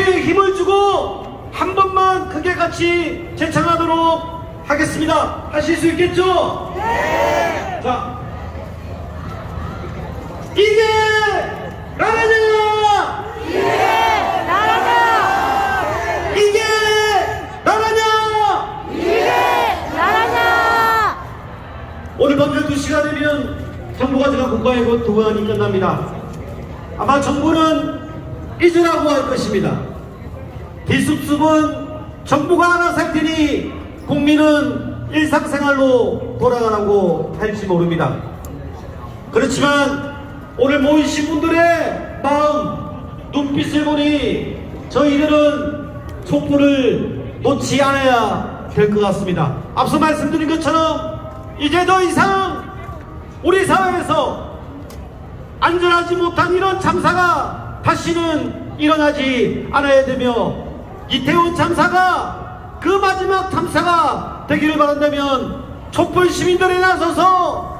어깨에 힘을 주고 한 번만 크게 같이 재창하도록 하겠습니다. 하실 수 있겠죠? 네! 자, 이게 나라냐! 이게 나라냐! 이게 나라냐! 이게 나라냐! 오늘 밤 12시가 되면 정부가 국가의 도관이 끝납니다. 아마 정부는 잊으라고 할 것입니다. 뒷숲숲은 정부가 알아서 할 테니 국민은 일상생활로 돌아가라고 할지 모릅니다. 그렇지만 오늘 모이신 분들의 마음, 눈빛을 보니 저희들은 촛불을 놓지 않아야 될 것 같습니다. 앞서 말씀드린 것처럼 이제 더 이상 우리 사회에서 안전하지 못한 이런 참사가 다시는 일어나지 않아야 되며 이태원 참사가 그 마지막 참사가 되기를 바란다면 촛불 시민들이 나서서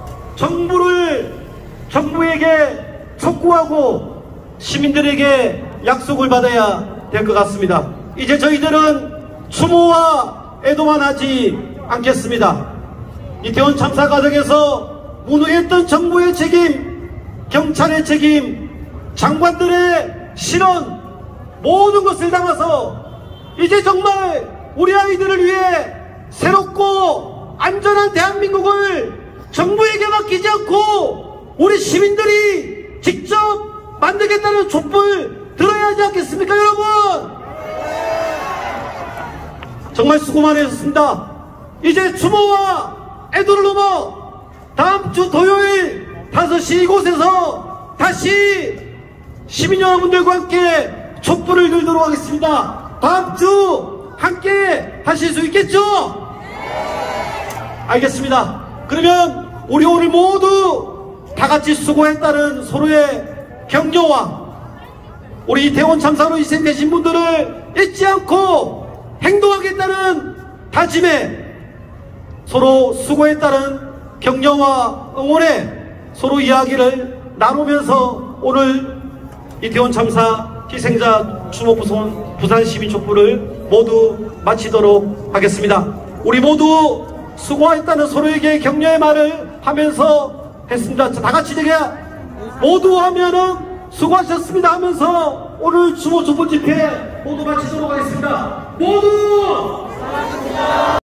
정부에게 촉구하고 시민들에게 약속을 받아야 될 것 같습니다. 이제 저희들은 추모와 애도만 하지 않겠습니다. 이태원 참사 과정에서 무능했던 정부의 책임, 경찰의 책임, 장관들의 실언, 모든 것을 담아서 이제 정말 우리 아이들을 위해 새롭고 안전한 대한민국을 정부에게 맡기지 않고 우리 시민들이 직접 만들겠다는 촛불 들어야 하지 않겠습니까, 여러분? 정말 수고 많으셨습니다. 이제 추모와 애도를 넘어 다음 주 토요일 5시 이곳에서 다시 시민 여러분들과 함께 촛불을 들도록 하겠습니다. 다음 주 함께 하실 수 있겠죠? 알겠습니다. 그러면 우리 오늘 모두 다 같이 수고했다는 서로의 격려와 우리 이태원 참사로 희생되신 분들을 잊지 않고 행동하겠다는 다짐에 서로 수고했다는 격려와 응원에 서로 이야기를 나누면서 오늘 이태원 참사 희생자 추모 부산 시민 촛불을 모두 마치도록 하겠습니다. 우리 모두 수고했다는 서로에게 격려의 말을 하면서 했습니다. 다 같이 되게 모두 하면은 수고하셨습니다 하면서 오늘 추모 촛불 집회 모두 마치도록 하겠습니다. 모두 수고하셨습니다.